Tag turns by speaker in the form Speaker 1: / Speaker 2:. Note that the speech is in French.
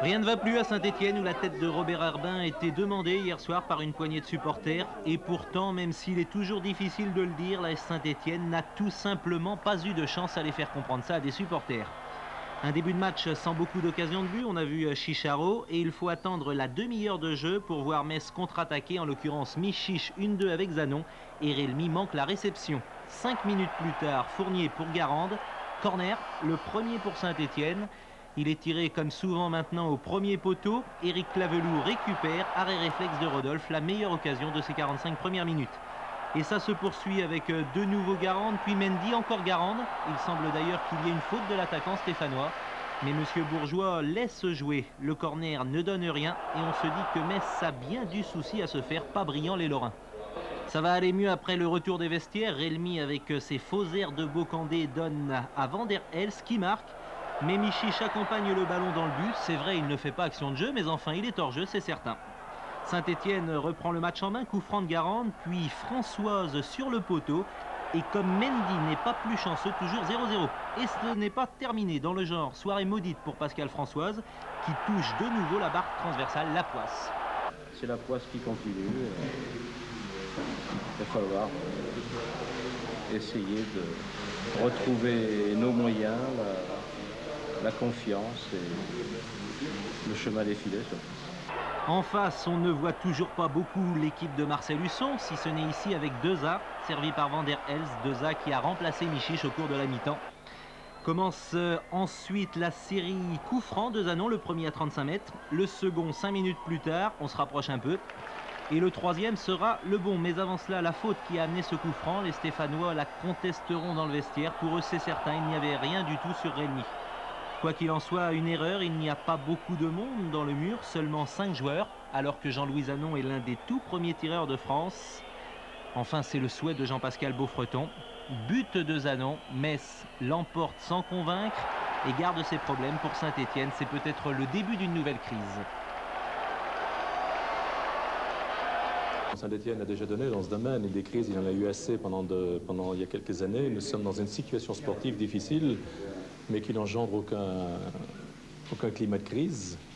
Speaker 1: Rien ne va plus à Saint-Étienne où la tête de Robert Herbin était demandée hier soir par une poignée de supporters. Et pourtant, même s'il est toujours difficile de le dire, la Saint-Étienne n'a tout simplement pas eu de chance à les faire comprendre ça à des supporters. Un début de match sans beaucoup d'occasions de but, on a vu Chicharo, et il faut attendre la demi-heure de jeu pour voir Metz contre-attaquer, en l'occurrence Michiche 1-2 avec Zanon, et Relmi manque la réception. 5 minutes plus tard, Fournier pour Garande, corner, le premier pour Saint-Étienne. Il est tiré comme souvent maintenant au premier poteau. Éric Claveloux récupère, arrêt réflexe de Rodolphe, la meilleure occasion de ces 45 premières minutes. Et ça se poursuit avec de nouveau Garande, puis Mendy, encore Garande. Il semble d'ailleurs qu'il y ait une faute de l'attaquant stéphanois. Mais M. Bourgeois laisse jouer. Le corner ne donne rien et on se dit que Metz a bien du souci à se faire, pas brillant les Lorrains. Ça va aller mieux après le retour des vestiaires. Relmi avec ses faux airs de Bocandé donne à Van der Elst qui marque. Mais Michiche accompagne le ballon dans le but. C'est vrai, il ne fait pas action de jeu, mais enfin il est hors jeu, c'est certain. Saint-Étienne reprend le match en main, coup franc de Garande, puis Françoise sur le poteau. Et comme Mendy n'est pas plus chanceux, toujours 0-0. Et ce n'est pas terminé dans le genre. Soirée maudite pour Pascal Françoise, qui touche de nouveau la barre transversale, la poisse.
Speaker 2: C'est la poisse qui continue. Il va falloir essayer de retrouver nos moyens, la confiance et le chemin défilé.
Speaker 1: En face, on ne voit toujours pas beaucoup l'équipe de Marcel Husson, si ce n'est ici avec Deza, servi par Van der Elst. Deza qui a remplacé Michiche au cours de la mi-temps. Commence ensuite la série coup franc de Zanon, le premier à 35 mètres. Le second 5 minutes plus tard, on se rapproche un peu. Et le troisième sera le bon. Mais avant cela, la faute qui a amené ce coup franc, les Stéphanois la contesteront dans le vestiaire. Pour eux, c'est certain, il n'y avait rien du tout sur Relmi. Quoi qu'il en soit, une erreur, il n'y a pas beaucoup de monde dans le mur, seulement 5 joueurs, alors que Jean-Louis Zanon est l'un des tout premiers tireurs de France. Enfin, c'est le souhait de Jean-Pascal Beaufreton. But de Zanon, Metz l'emporte sans convaincre et garde ses problèmes pour Saint-Étienne. C'est peut-être le début d'une nouvelle crise.
Speaker 3: Saint-Étienne a déjà donné dans ce domaine et des crises, il y en a eu assez pendant il y a quelques années. Nous sommes dans une situation sportive difficile, mais qui n'engendre aucun climat de crise.